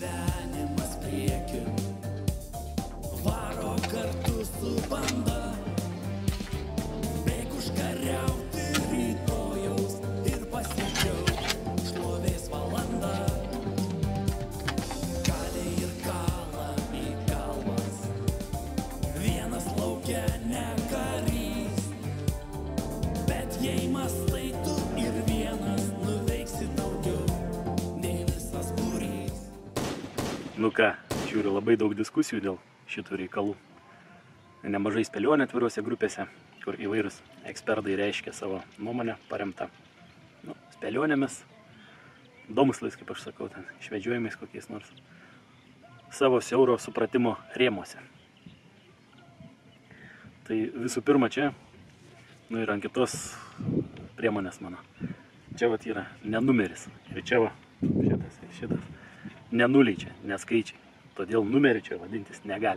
gyvenimas priekiu, varo kartu su banda, bėg užkariauti rytojaus ir pasidžiaug šlovės valandą. Kalė ir kala į kalbas, vienas laukia ne karys, bet jei mastai tu ir vienas nuveiksi daugiau nei visas būrys. Nu ką, žiūriu labai daug diskusijų dėl šitų reikalų. Nemažai spėlionių atvirose grupėse, kur įvairūs ekspertai reiškia savo nuomonę paremtą spėlionėmis, domslais, kaip aš sakau, ten išvedžiojimais kokiais nors, savo siauro supratimo rėmuose. Tai visų pirma čia, ir ant kitos priemonės mano. Čia vat yra nenumeris. Ir čia va, šitas ir šitas. Nenuliai čia, neskaičiai. Todėl numerį čia vadintis negali.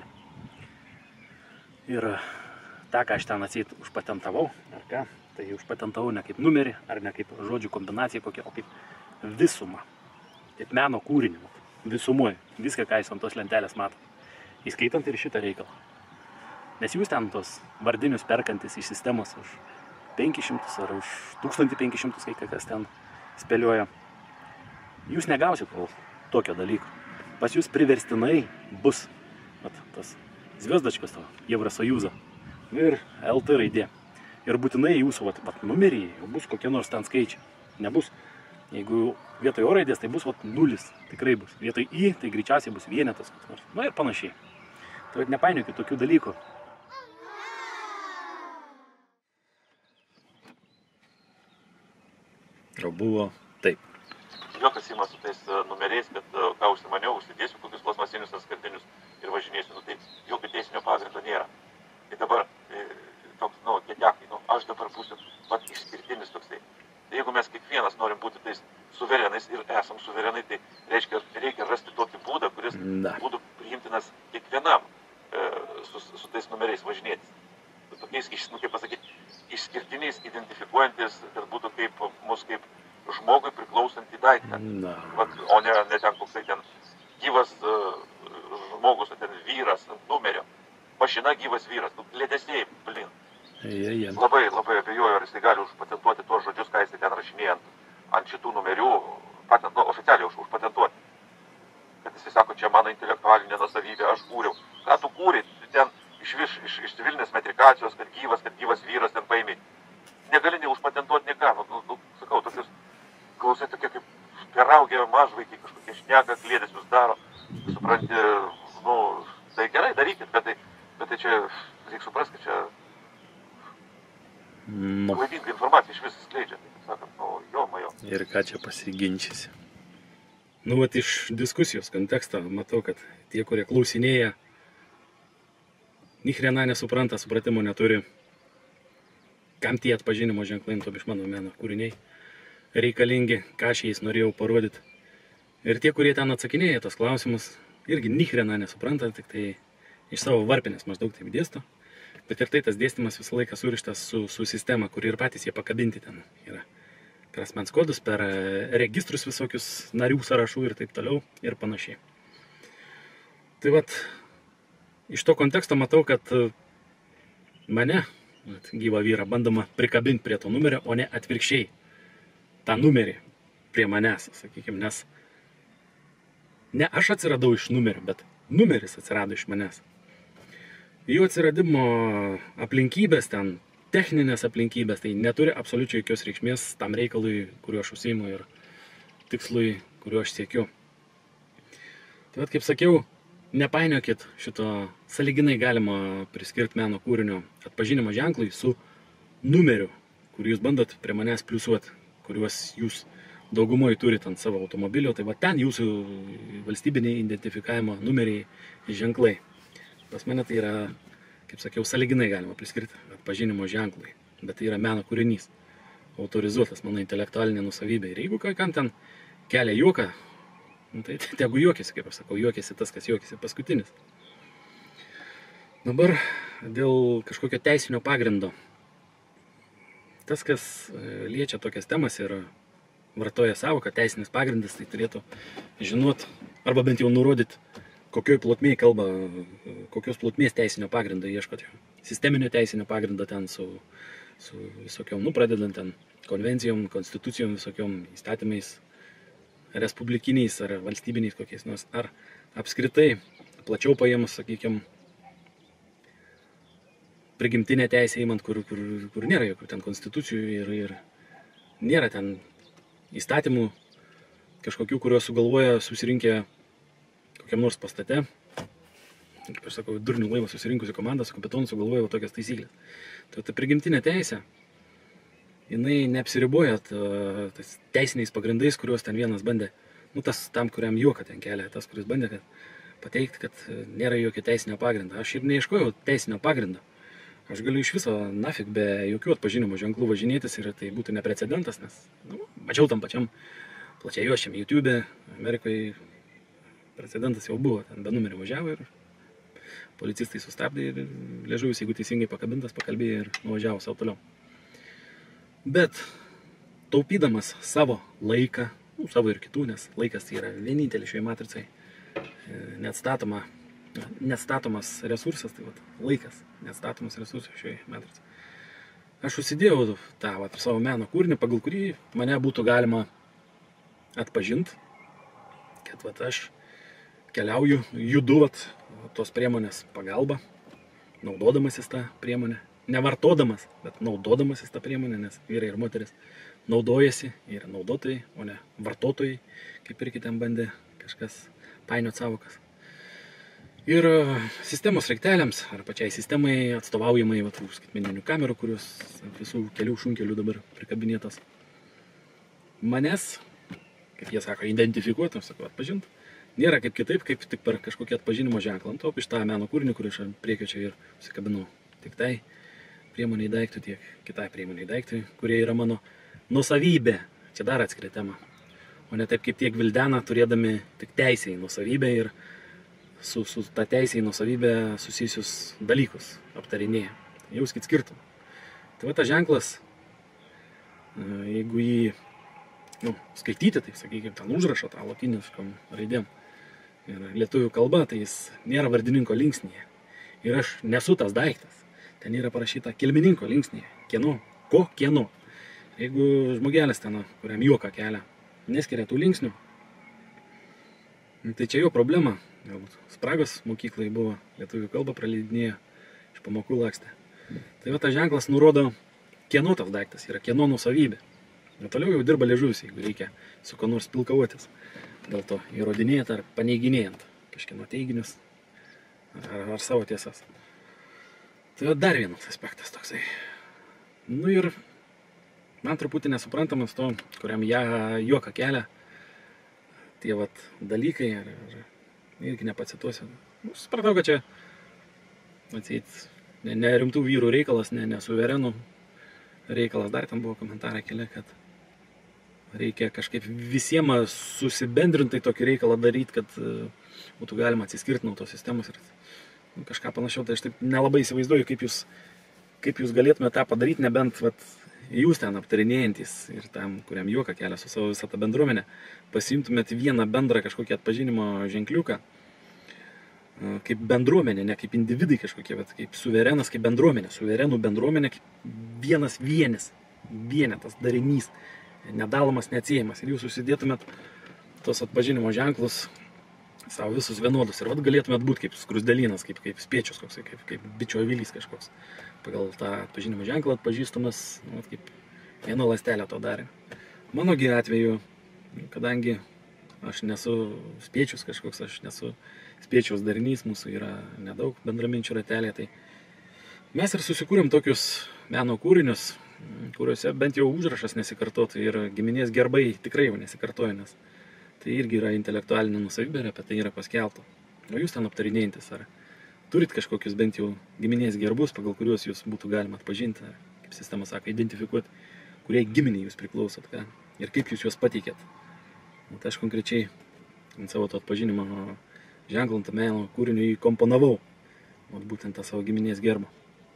Ir tą, ką aš ten atseit užpatentavau, ar ką, tai užpatentavau ne kaip numerį, ar ne kaip žodžių kombinaciją kokią, o kaip visumą. Kaip meno kūrinį, visumuoju. Viską, ką jūs ant tos lentelės matot. Įskaitant ir šitą reikalą. Nes jūs ten tos vardinius perkantis iš sistemos už 500 ar už 1500, kai kas ten spėlioja. Jūs negausit tokio dalyko. Pas jūs priverstinai bus tas zviesdačkas to, Evrosojūzo ir LT raidė. Ir būtinai jūsų numerį bus kokie nors ten skaičiai. Nebus. Jeigu vietoj O raidės, tai bus nulis. Tikrai bus. Vietoj I, tai greičiausiai bus vienetas. Nu ir panašiai. Tai nepainiokit tokių dalykų. O buvo taip. Jokas ima su tais numeriais, kad ką užsimaniau, užsidėsiu kokius plastmasinius atskirtinius ir važinėsiu. Nu, tai jokio teisinio pagrindo nėra. Tai dabar toks, kietekai, aš dabar būsiu išskirtinis toksai. Tai jeigu mes kiekvienas norim būti tais suverenais ir esam suverenai, tai reikia rasti tokį būdą, kuris būtų priimtinas kiekvienam su tais numeriais važinėtis. Tokiais, kaip pasakyti, išskirtiniais, identifikuojantis, kad būtų mus kaip žmogui priklausantį daiktą. O ne ten koksai ten gyvas žmogus, ten vyras ant numerio. Mašina gyvas vyras, lėdesiai, blin. Labai abejoju, ar jisai gali užpatentuoti tuos žodžius, ką jisai ten rašinėja ant šitų numerių, oficialiai užpatentuoti. Kad jisai sako, čia mano intelektualinė nusavybė, aš kūriau. Ką tu kūrė? Ten iš civilinės metrikacijos, kad gyvas vyras ten paėmė. Negali neužpatentuoti niką. Sakau, tokius klausai tokie kaip peraugę mažvaikiai, kažkokie šneka, klėdesius daro. Supranti, tai gerai, darykit, bet tai čia, reikia suprasti, kad čia klaidinga informacija iš visų skleidžia. Tai sakant, jo. Ir ką čia pasiginčysi? Iš diskusijos konteksto matau, kad tie, kurie klausinėja, nihrena nesupranta, supratimo neturi, kam tie atpažinimo ženklai, to iš mano meno kūriniai reikalingi, ką aš jais norėjau parodyti. Ir tie, kurie ten atsakinėja tos klausimus, irgi nihrena nesupranta, tik tai iš savo varpinės maždaug taip dėsto. Bet ir tai tas dėstymas visą laiką surištas su sistema, kur ir patys jie pakabinti ten yra. Per asmens kodus, per registrus visokius narių sąrašų ir taip toliau ir panašiai. Tai iš to konteksto matau, kad mane, gyvą vyrą, bandoma prikabinti prie to numerio, o ne atvirkščiai. tą numerį prie manęs, sakykime, nes ne aš atsiradau iš numerio, bet numeris atsirado iš manęs. Jų atsiradimo aplinkybės ten, techninės aplinkybės, tai neturi absoliučiai jokios reikšmės tam reikalui, kuriuo aš užsiimu ir tikslui, kuriuo aš siekiu. Tai kaip sakiau, nepainiokit šito sąlyginai galima priskirti meno kūrinio atpažinimo ženklui su numeriu, kurį jūs bandot prie manęs pliusuoti, kuriuos jūs daugumoje turite ant savo automobilio, tai va ten jūsų valstybiniai identifikavimo numeriai ženklai. Pas mane tai yra, kaip sakiau, sąlyginai galima priskirti atpažinimo ženklai, bet tai yra meno kūrinys, autorizuotas mano intelektualinė nusavybė. Ir jeigu kam ten kelia juoką, tai tegu juokiasi, kaip aš sakau, juokiasi tas, kas juokiasi paskutinis. Dabar dėl kažkokio teisinio pagrindo. Tas, kas liečia tokias temas ir vartoja savoką teisinis pagrindas, tai turėtų žinot, arba bent jau nurodyti, kokioj plotmėje kalba, kokios plotmės teisinio pagrindo ieškoti. Sisteminio teisinio pagrindo ten su visokiom, pradedant ten konvencijom, konstitucijom, visokiom įstatymais, respublikiniais ar valstybiniais kokiais nors, ar apskritai plačiau paėmus, sakykime, prigimtinė teisė įmant, kur nėra jokių ten konstitucijų ir nėra ten įstatymų kažkokių, kuriuos sugalvoja susirinkę kokiam nors pastate. Kaip aš sakau, durnių laivą susirinkusi komanda su kapitonu sugalvoja tokias taisyklės. Tai ta prigimtinė teisė, jinai neapsiriboja teisiniais pagrindais, kuriuos ten vienas bandė, tas tam, kuriam juoką ten kelia, tas, kuris bandė pateikti, kad nėra jokio teisinio pagrindo. Aš ir neieškojau teisinio pagrindo. Aš galiu iš viso nafik be jokių atpažinimo ženklų važinėtis ir tai būtų neprecedentas, nes mačiau tam pačiam plačiai juošiam YouTube, Amerikoje precedentas jau buvo, ten be numerį važiavo ir policistai sustabdė ir liežuvis, jeigu teisingai pakabintas, pakalbėjo ir nuvažiavo savo toliau. Bet taupydamas savo laiką, savo ir kitų, nes laikas tai yra vienintelis šioje matricai neatstatomas resursas, tai laikas, neatstatomas resursas šioje matricai. Aš užsidėjau tą savo meno kūrinį, pagal kurį mane būtų galima atpažinti, kad aš keliauju, judu tos priemonės pagalba, naudodamasis tą priemonę, nevartodamas, bet naudodamasis tą priemonę, nes vyrai ir moteris naudojasi, yra naudotojai, o ne vartotojai, kaip ir kitiem bandė kažkas painiot savokas. Ir sistemos rakteliams, ar pačiai sistemai atstovaujamai skaitmeninių kamerų, kurios ant visų kelių šunkelių dabar prikabinėtos, manęs, kaip jie sako, identifikuoti, atpažinti, nėra kaip kitaip, kaip tik per kažkokį atpažinimo ženklą. Ant to iš tą meno kūrinį, kurį aš priekio čia ir susikabinau. Tik tai priemoniai daiktui, tiek kitai priemoniai daiktui, kurie yra mano nusavybė. Čia dar atskira tema. O ne taip kaip tiek vildena, turėdami tik teisę į nusavybę ir su ta teisė į nusavybę susijusius dalykus aptarinėja. Jauskit skirtumą. Tai tas ženklas, jeigu jį skaityti, tai sakykime, ten užrašo tą lotiniškom raidėm. Ir lietuvių kalba, tai jis nėra vardininko linksnyje. Ir aš nesu tas daiktas. Ten yra parašyta kilmininko linksnyje. Kieno? Ko? Kieno? Jeigu žmogelis ten, kuriam juoką kelia, neskiria tų linksnių, tai čia jo problema. Galbūt spragos mokyklai buvo, lietuvių kalbą praleidinėjo, iš pamokų lakstė. Tai tas ženklas nurodo, kieno tas daiktas yra, kieno nusavybė. Ir toliau jau dirba liežuvis, jeigu reikia su ko nors pilkavotis. Dėl to įrodinėjant ar paneiginėjant kažkieno teiginius ar savo tiesas. Tai dar vienas aspektas toksai. Ir man truputį nesuprantamas to, kuriam juoką kelia tie dalykai, irgi nepacituosiu. Supratau, kad čia ne rimtų vyrų reikalas, ne suverenų reikalas. Dar ten buvo komentarai keli, kad reikia kažkaip visiems susibendrintai tokį reikalą daryti, kad būtų galima atsiskirti nuo tos sistemos ir kažką panašiau. Tai aš taip nelabai įsivaizduoju, kaip jūs galėtumėte tą padaryti, nebent jūs ten aptarinėjantis ir tam, kuriam juoką kelia su savo visą tą bendruomenę, pasiimtumėt vieną bendrą kažkokį atpažinimo ženkliuką, kaip bendruomenė, ne kaip individai kažkokie, bet kaip suverenas, kaip bendruomenė. Suverenų bendruomenė kaip vienas vienetas, darinys, nedalomas, neatsiejamas. Ir jūs susidėtumėt tos atpažinimo ženklus savo visus vienodus. Ir galėtumėt būti kaip skrusdelynas, kaip spiečius koksai, kaip bičio avilys kažkoks. Pagal tą atpažinimo ženklą atpažįstamas, kaip viena ląstelė to darė. Manogi atveju, kadangi aš nesu spiečius kažkoks, aš nesu spiečiaus darinys, mūsų yra nedaug bendraminčių ratelė, tai mes ir susikūrėm tokius meno kūrinius, kuriuose bent jau užrašas nesikartotų ir giminės gerbai tikrai jau nesikartoja, nes tai irgi yra intelektualinė nusavybė ir apie tai yra paskelbta. O jūs ten aptarinėjantis, ar turit kažkokius bent jau giminės gerbus, pagal kuriuos jūs būtų galima atpažinti, kaip sistema sako, identifikuoti, kurie giminiai jūs priklausot, ir kaip jūs juos pateikėt. Tai aš konkrečiai ant savo to atpažinimo ženklą, ant meno kūrinio įkomponavau, būtent tą savo giminės gerbą.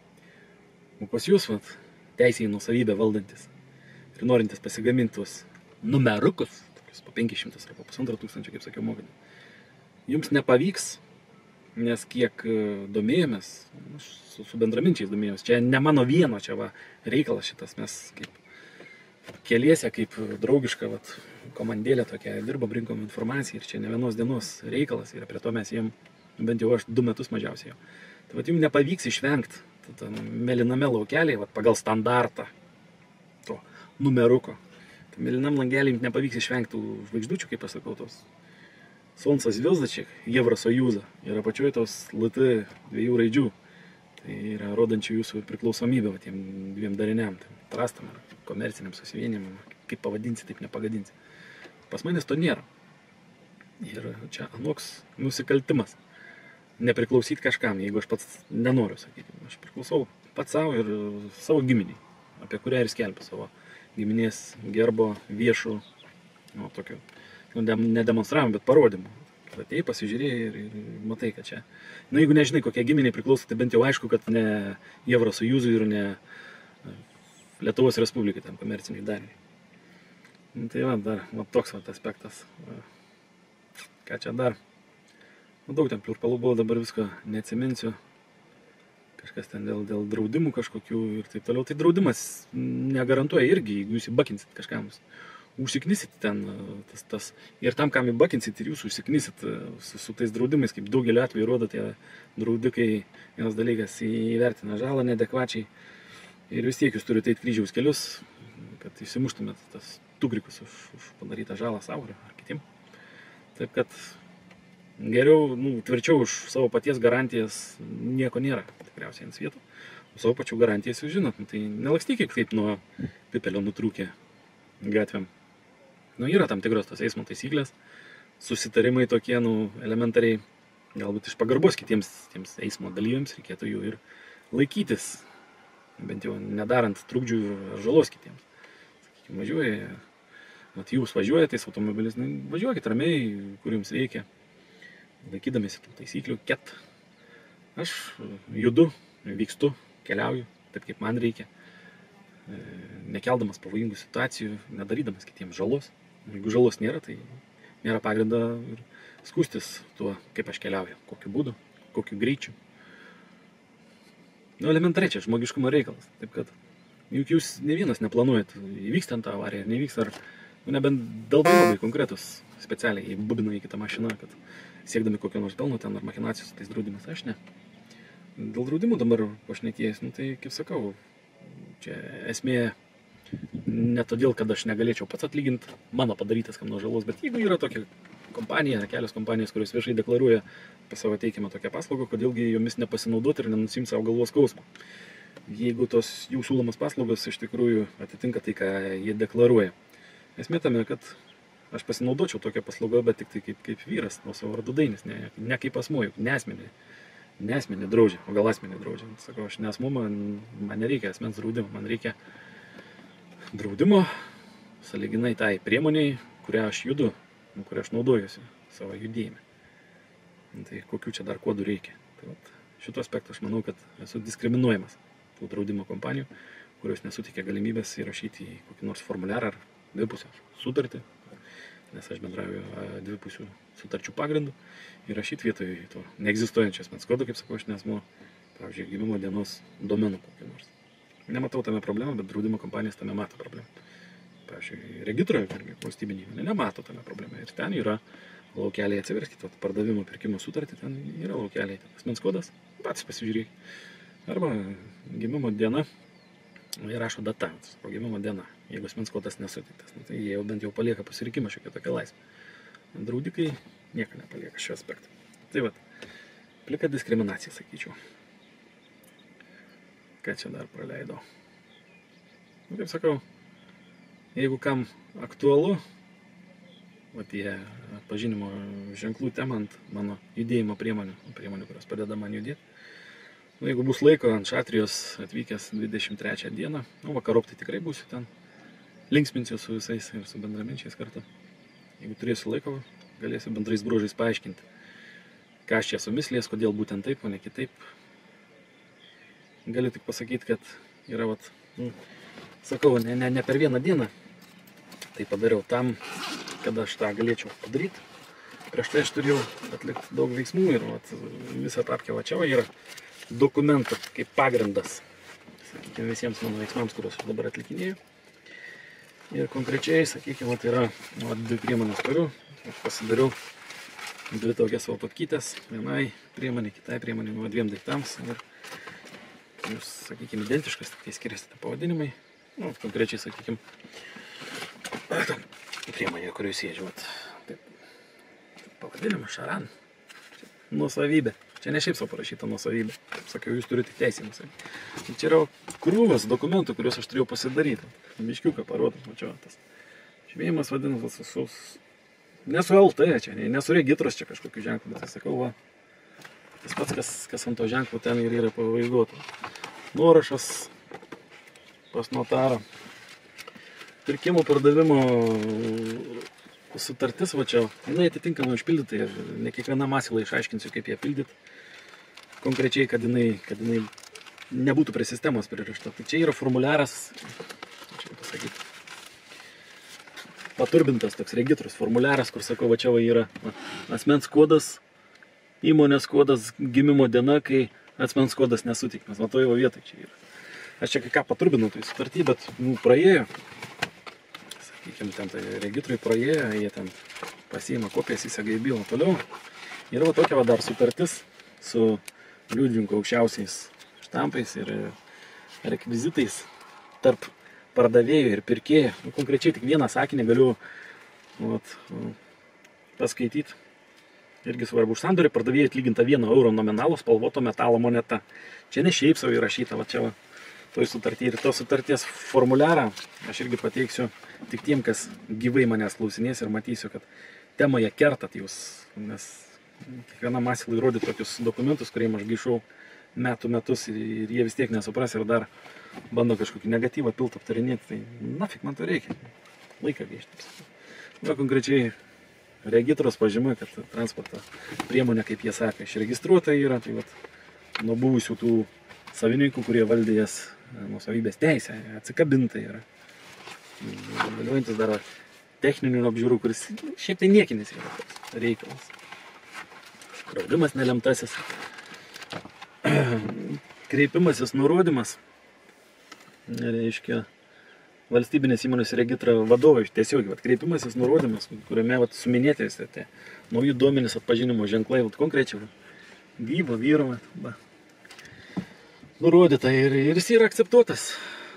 O pas jūs, teisė į nusavybę valdantis ir norintis pasigaminti tuos numerukus, tokius po 500 ar po 1500, kaip sakiau, mokyti, jums nepavyks, nes kiek domėjomės, su bendraminčiais domėjomės, čia ne mano vieno, čia va reikalas šitas, mes kaip keliese, kaip draugiška komandėlė tokia, dirbam, rinkom informaciją ir čia ne vienos dienos reikalas ir prie to mes jiem, bent jau aš 2 metus mažiausiai jau. Tai jums nepavyks išvengti mėlyname laukelėje, pagal standartą to numeruko. Tai mėlynam langelį jums nepavyks išvengti tų žvaigždučių, kaip aš sakau, tos Солнце, звездочек, Евросоюза ir apačioje tos LT 2 raidžių. Tai yra rodančių jūsų priklausomybę tiem 2 dariniam, trastam, komerciniam susivienimam, kaip pavadinsi, taip nepagadinsi. Pas manęs to nėra. Ir čia anoks nusikaltimas. Nepriklausyti kažkam, jeigu aš pats nenoriu, sakykime. Aš priklausau pats savo ir savo giminiai, apie kurią ir skelbiu savo giminės gerbo viešų, tokio, nedemonstravimų, bet parodymų. Atėjai, pasižiūrėjai ir matai, kad čia. Jeigu nežinai, kokie giminiai priklauso, tai bent jau aišku, kad ne Evrosojuzui ir ne Lietuvos Respublikai, tam komerciniai dariniai. Tai dar toks aspektas. Ką čia dar? Daug ten pliurpalų buvo, dabar visko neatsiminsiu. Kažkas ten dėl draudimų kažkokių ir taip toliau. Tai draudimas negarantuoja irgi, jeigu jūs įbakinsit kažkam. Užsiknisit ten tas. Ir tam, kam įbakinsit ir jūs užsiknisit su tais draudimais, kaip daugelio atveju rodo tie draudikai, vienas dalykas įvertina žalą neadekvačiai. Ir vis tiek jūs turite eiti kryžiaus kelius, kad įsimuštumėt tas tugrikus už padarytą žalą savo ar kitiem. Taip kad geriau, tvirčiau už savo paties garantijas nieko nėra, tikriausiai ant vietų. Savo pačių garantijas jūs žinot, tai nelakstykit kaip nuo pipelio nutrūkė gatvėm. Yra tam tikros tos eismo taisyklės, susitarimai tokie, elementariai, galbūt iš pagarbos kitiems eismo dalyviams reikėtų jų ir laikytis, bent jau nedarant trukdžių ar žalos kitiems. Sakykime, važiuoja, jūs važiuojate tais automobilis, važiuokit ramiai, kur jums reikia, laikydamėsi tų taisyklių, Aš judu, vykstu, keliauju, taip kaip man reikia, nekeldamas pavojingų situacijų, nedarydamas kitiems žalos. Jeigu žalos nėra, tai nėra pagrindo ir skųstis tuo, kaip aš keliauju, kokiu būdu, kokiu greičiu. Elementariai čia žmogiškumo reikalas. Taip kad, juk jūs ne vienas neplanuojat, įvyks ten tą avariją, ar nevyks, ar nebent dėl labai konkretus specialiai įbubina į kitą mašiną, kad siekdami kokio nors pelno ten ar machinacijos tais draudimas, aš ne. Dėl draudimų dabar pašnekėjęs, tai kaip sakau, čia esmė ne todėl, kad aš negalėčiau pats atlyginti mano padarytas kam nors žalos, bet jeigu yra tokia kompanija, kelios kompanijos, kurios viešai deklaruoja apie savo teikimą tokią paslaugą, kodėlgi jomis nepasinaudoti ir nenusimti savo galvos skausmą. Jeigu tos jų siūlomos paslaugos iš tikrųjų atitinka tai, ką jie deklaruoja. Esmė tame, kad aš pasinaudočiau tokią paslaugą, bet tik tai kaip vyras, nuo savo vardu Dainis, ne kaip asmuo, juk ne asmenį draudžia, o gal asmenį draudžia. Sakau, aš ne asmuo, man nereikia asmens draudimo, man reikia draudimo sąlyginai tai priemoniai, kurią aš judu, kurią aš naudojuosi savo judėjime. Tai kokių čia dar kodų reikia. Tai šito aspektu aš manau, kad esu diskriminuojamas tų draudimo kompanijų, kurios nesuteikia galimybės įrašyti į kokį nors formuliarą ar dvipusę sutartį, nes aš bendrauju dvipusių sutarčių pagrindų, įrašyti vietoj to neegzistuojančio asmens kodo, kaip sakau, aš nesmu, pavyzdžiui, gimimo dienos domenų kokį nors. Nematau tame problemą, bet draudimo kompanijas tame mato problemą. Pavyzdžiui, regitroje, valstybinį, nemato tame problemą. Ir ten yra laukeliai, atsiverskite, pardavimo pirkimo sutartį, ten yra laukeliai, asmens kodas, patys pasižiūrėkite. Arba gimimo diena, jie rašo data, gimimo diena, jeigu asmens kodas nesuteiktas, tai jie jau bent jau palieka pasirinkimą šiokią tokią laisvę. Draudikai nieko nepalieka šio aspektu. Tai plika diskriminacija, sakyčiau. Ką čia dar praleidau? Kaip sakau, jeigu kam aktualu, tie pažinimo ženklų temą ant mano judėjimo priemonių, kurios padeda man judėti. Jeigu bus laiko ant Šatrijos atvykęs 23 dieną, vakarop tai tikrai būsiu ten, linksminsiu su visais ir su bendraminčiais kartu. Jeigu turėsiu laiko, galėsiu bendrais bruožais paaiškinti, ką aš čia esu mislės, kodėl būtent taip, o ne kitaip. Galiu tik pasakyti, kad yra, sakau, ne per vieną dieną Tai padariau tam, kad aš tą galėčiau padaryti. Prieš tai aš turėjau atlikti daug veiksmų ir visą tapkę va čia yra dokumentų kaip pagrindas, sakykime, visiems mano veiksmams, kuriuos aš dabar atlikinėjau. Ir konkrečiai, sakykime, tai yra dvi priemonės turiu. Aš pasidariau dvi tokias papkytės, vienai priemonė, kitai priemonė, dviem daiktams. Ir jūs, sakykime, identiškas, tik tai skiriasi pavadinimai. Konkrečiai, sakykime, priemonė, kuriuo sėdžiu, pavadinimas Šaran. Nuosavybė. Čia ne šiaip savo parašyta nuosavybė. Sakiau, jūs turite teisę nuosavybę. Čia yra krūvas dokumentų, kuriuos aš turėjau pasidaryti. Miškiuką parodant, mačiau tas. Žymėjimas vadinamas nesu LT, čia, nesu regitros čia kažkokiu ženklu, bet sakau, va, tas pats, kas ant to ženklo ten ir yra pavaizduota. Nuorašas pas notarą. Pirkimo pardavimo sutartis, va čia, jinai atitinkamai užpildyti ir ne kiekvieną masilą išaiškinsiu, kaip ją pildyti. Konkrečiai, kad jinai nebūtų prie sistemos prirašta. Tai čia yra formuliaras, čia pasakyti, paturbintas toks regitros formuliaras, kur sakau, va čia va yra asmens kodas, įmonės kodas, gimimo diena, kai asmens kodas nesutikimas. Va toje vietai čia yra. Aš čia kai ką paturbinau tai sutartį, bet praėjo. Sakykime, ten tai regitrui praėjo, jie ten pasiima kopijas, įsega į bylą toliau. Yra va tokia va dar sutartis su liudininkų aukščiausiais štampais ir rekvizitais tarp pardavėjų ir pirkėjų. Konkrečiai tik vieną sakinį galiu paskaityti. Irgi svarbu, už sandorį pardavėjai atlyginta 1 euro nominalo spalvoto metalo moneta. Čia ne šiaip savo įrašyta, va čia va. Toj sutartį ir tos sutarties formuliarą aš irgi pateiksiu tik tiem, kas gyvai manęs klausinės ir matysiu, kad temoje kertat jūs, nes kiekvienam masilui įrodyti tokius dokumentus, kuriem aš gaišau metus ir jie vis tiek nesupras ir dar bando kažkokį negatyvą pilt aptarinėti, tai nafik man to reikia, laiką gaišti. Va konkrečiai regitros pažyma, kad transporto priemonė, kaip jie sako, išregistruota yra, tai vat, nuo buvusių tų savininkų, kurie valdė jas nuosavybės teisę, atsikabinta yra. Vėliuojantis dar techninių apžiūrų, kuris šiaip tai niekinis yra toks reikalas. Draudimas nelemtasis. Kreipimasis nurodymas, reiškia, valstybinės įmonės regitrą vadovai, tiesiog kreipimasis nurodymas, kuriame suminėti visi tie nauji duomenys atpažinimo ženklai, konkrečiai gyvo vyro, nurodyta ir jis yra akceptuotas.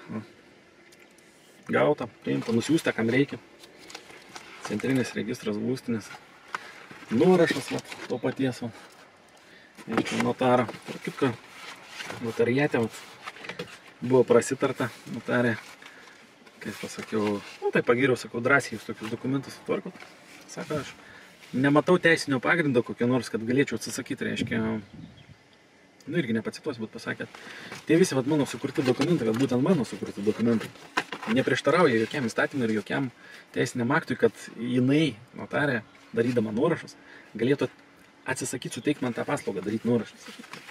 Gauta, priimta, nusiųsta, kam reikia. Centrinis registras būstinės. Nuorašas to paties. Notaro. Tarp kitko, notariate buvo prasitarta notarė. Kaip pasakiau, tai pagiriau, sakau, drąsiai jūs tokius dokumentus sutvarkot. Sako, aš nematau teisinio pagrindo kokio nors, kad galėčiau atsisakyti, reiškia, irgi nepacituosiu, bet pasakėt, tie visi mano sukurti dokumentai, kad būtent mano sukurti dokumentai neprieštarauja jokiam įstatymui ir jokiam teisiniam aktui, kad jinai, notarė, darydama nuorašus, galėtų atsisakyti suteikti man tą paslaugą, daryti nuorašus.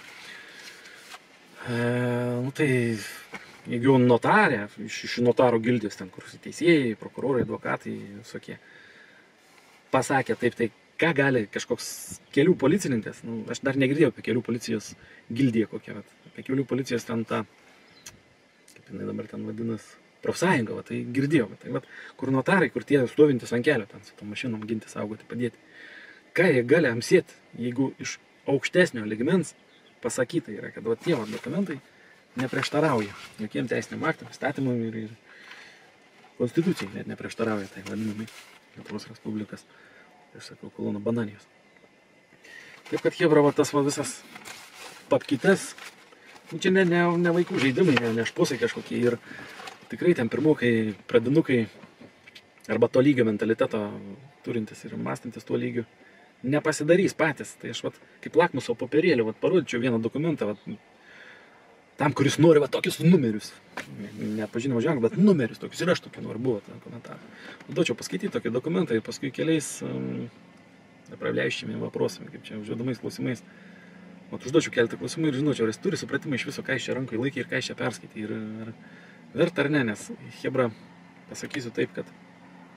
Tai jeigu notarė, iš notaro gildijos, ten kur teisėjai, prokurorai, advokatai, visokie, pasakė taip, tai ką gali kažkoks kelių policininkas, aš dar negirdėjau apie kelių policijos gildiją kokią, apie kelių policijos ten tą, kaip jinai dabar ten vadinas, profsąjungą, tai girdėjau, tai kur notarai, kur tie stovintis ant kelio, ten su tom mašinom ginti, saugoti, padėti. Ką jie gali amsėti, jeigu iš aukštesnio ligmens pasakyta yra, kad tie dokumentai neprieštarauja jokiem teisiniam aktam, įstatymam ir konstitucijai net neprieštarauja, tai vadinamai Lietuvos Respublikas, aš sakau, kolono bananijos. Taip kad hebra, tas visas papkytes, čia ne vaikų žaidimai, ne šposai kažkokie ir tikrai ten pirmukai, pradinukai arba to lygio mentaliteto turintis ir mąstantis tuo lygiu nepasidarys patys. Tai aš kaip lakmuso popierėlį parodyčiau vieną dokumentą tam, kuris nori tokius numerius. Neatpažinimo ženklų, bet numerius tokius. Ir aš tokių noriu buvo tą komentarą. Duočiau paskaityti tokį dokumentą ir paskui keliais направляющими вопросами, kaip čia užduodamais klausimais. Užduočiau keletą klausimų ir žinočiau, ar jis turi supratimą iš viso, ką iš čia rankoje laikė ir ką iš čia perskaitė. Ir verta ar ne, nes hebra, pasakysiu taip, kad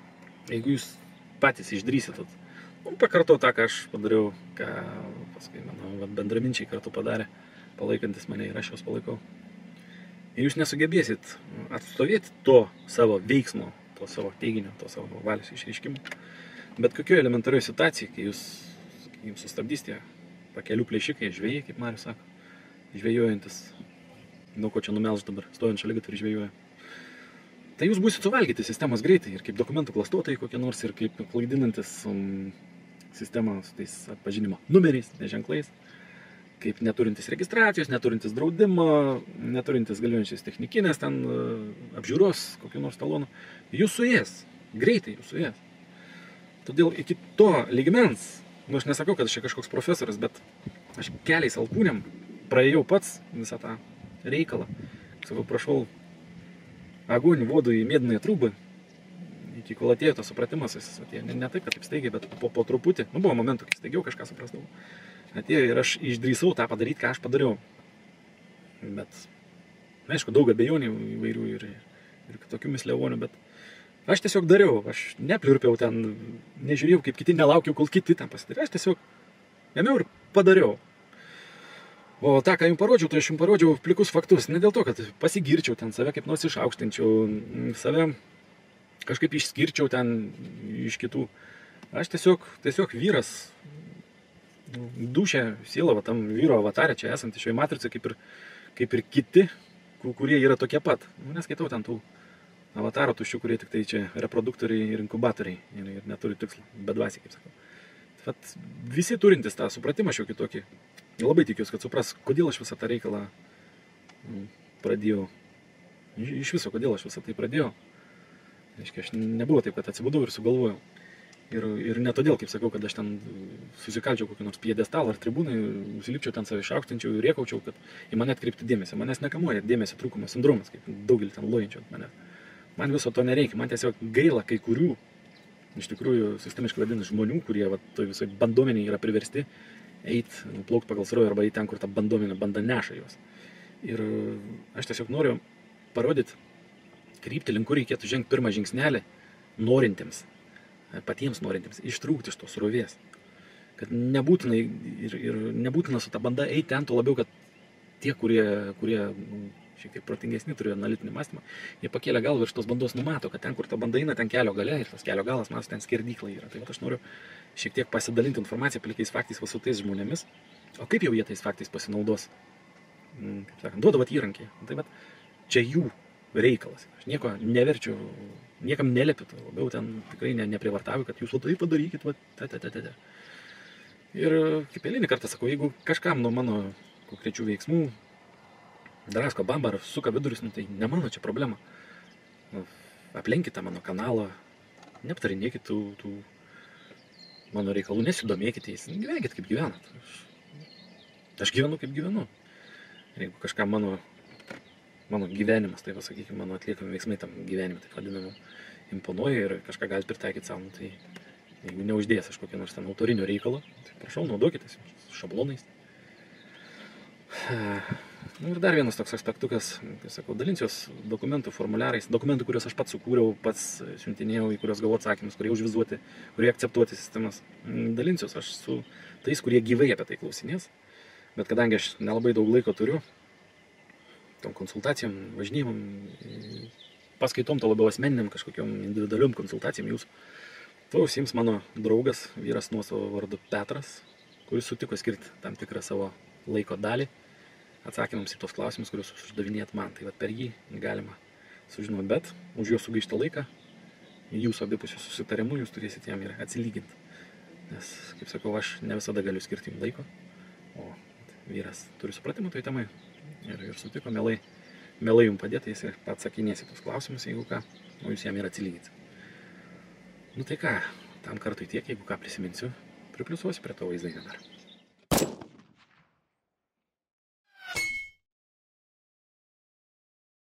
jeigu jūs patys išdrysit, pakarto tą, ką aš padariau, ką paskui mano bendraminčiai kartu padarė, palaikantis mane ir aš juos palaikau. Ir jūs nesugebėsit atstovėti to savo veiksmo, to savo teiginio, to savo valios išreiškimo. Bet kokioje elementarioje situacijoje, kai jums sustabdys tie pakelių plėšikai, žvejai, kaip Marius sako, žvejojantis, daug ko čia numelž dabar, stovint šaligatvį ir žvejoja. Tai jūs būsit suvalgyti sistemos greitai ir kaip dokumentų klastotojai kokie nors, ir kaip klaidinantis sistemą su tais atpažinimo numeriais, neženklais, kaip neturintis registracijos, neturintis draudimo, neturintis galiojančiais technikinės ten apžiūros, kokių nors talonų. Jūs suės, greitai jūs suės. Todėl iki to lygmens, aš nesakau, kad aš čia kažkoks profesorius, bet aš keliais alkūnėm praėjau pats visą tą reikalą. Sakau, prašau, agonį vodų į mėdinąją trūbą, iki kol atėjo tas supratimas, jis atėjo ne taip, kad taip staigiai, bet po truputį, buvo momentų, kai staigiau kažką suprasdavau. Atėjo ir aš išdrįsau tą padaryti, ką aš padariau. Bet, aišku, daug abejonių įvairių ir tokių misliavonių, bet aš tiesiog dariau, aš nepliurpiau ten, nežiūrėjau kaip kiti, nelaukiau, kol kiti ten pasidarė, aš tiesiog ėmiau ir padariau. O tą, ką jums parodžiau, tai aš jums parodžiau plikus faktus, ne dėl to, kad pasigirčiau ten, save kaip nors išaukštinčiau, save kažkaip išskirčiau ten iš kitų. Aš tiesiog vyras, dušė, siela, va, tam vyro avatarė čia esantį šioje matrice, kaip ir kiti, kurie yra tokie pat. Neskaitau ten tų avataro tuščių, kurie tik tai čia reproduktoriai ir inkubatoriai ir neturi tikslo, bedvasiai, kaip sakau. Vat visi turintys tą supratimą šiokį tokį, labai tikiuosi, kad supras, kodėl aš visą tą reikalą pradėjau. Iš viso, kodėl aš visą tai pradėjau. Aš nebuvo taip, kad atsibudau ir sugalvojau. Ir ne todėl, kaip sakau, kad aš ten susikaldžiau kokį nors piedestalą ar tribūną, užsilipčiau ten save išaukštinčiau ir riekaučiau, kad į mane atkreipti dėmesį. Manęs nekamuoja dėmesio trūkumo sindromas, kaip daugelį ten lojančių ant manęs. Man viso to nereikia, man tiesiog gaila kai kurių, iš tikrųjų, sistemiškai vadinasi žmonių, kurie toj visoj bandomeniai yra priversti eiti, plaukti pagal srovę arba eiti ten, kur ta banda neša juos. Ir aš tiesiog noriu parodyti kryptį, link kur reikėtų žengti pirmą žingsnelį norintiems, patiems norintiems, ištrūkti iš tos srovės. Kad nebūtina ir nebūtina su ta banda eiti ten, tuo labiau, kad tie, kurie šiek tiek protingesni, turi analitinį mąstymą, jie pakėlė galvą virš tos bandos numato, kad ten, kur ta banda eina, ten kelio gale ir tas kelio galas, matos, ten skerdykla yra. Tai aš noriu šiek tiek pasidalinti informaciją plikiais faktais su tais žmonėmis. O kaip jau jie tais faktais pasinaudos? Kaip sakant, duodavat įrankiai. Tai bet čia jų reikalas. Aš nieko neverčiu, niekam neliepiu, labiau ten tikrai neprivartauju, kad jūs tai padarykit, Ir kaip eilinį kartą sakau, jeigu kažkam nuo mano konkrečių veiksmų drasko bamba ar suka vidurius, tai ne mano čia problema. Aplenkite mano kanalą, neaptarinėkit tų mano reikalų, nesidomėkite jais, gyvenkit kaip gyvenat. Aš gyvenu kaip gyvenu. Ir jeigu kažkam mano gyvenimas, tai pasakykime, mano atliekami veiksmai tam gyvenimui, taip vadinamu, imponuoja ir kažką gali pritaikyti savo, tai jeigu neuždės aš kokį nors ten autorinio reikalo, tai prašau, naudokitės šablonais. Ir dar vienas toks aspektukas, tai sakau, dalinsiuos dokumentų formuliarais, dokumentų, kuriuos aš pats sukūriau, pats siuntinėjau, į kuriuos gavau atsakymus, kurie užvizuoti, kurie akceptuoti sistemas. Dalinsiuos aš su tais, kurie gyvai apie tai klausinės, bet kadangi aš nelabai daug laiko turiu, tom konsultacijom, važinėjimam, paskaitom, to labiau asmeniniam kažkokiom individualiom konsultacijom jūsų, to užsiims mano draugas, vyras nuosavo vardu Petras, kuris sutiko skirti tam tikrą savo laiko dalį atsakymams į tos klausimus, kuriuos uždavinėt man. Tai per jį galima sužinoti, bet už jo sugaištą laiką, jūsų abipusių susitarimų, jūs turėsite jam ir atsilyginti. Nes, kaip sakau, aš ne visada galiu skirti jums laiko, o vyras turi supratimą toj temai ir sutiko mielai jums padėti, jis ir pats sakinėsi tos klausimus, jeigu ką, o jūs jam ir atsilyginti. Nu tai ką, tam kartui tiek, jeigu ką prisiminsiu, pripliusuosiu prie to vaizdainio dar.